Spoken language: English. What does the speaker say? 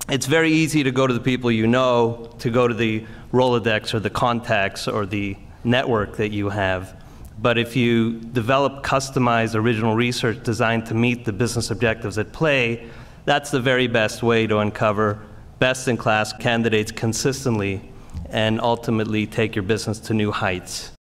It's very easy to go to the people you know, to go to the Rolodex or the contacts or the network that you have. But if you develop customized original research designed to meet the business objectives at play, that's the very best way to uncover best-in-class candidates consistently and ultimately take your business to new heights.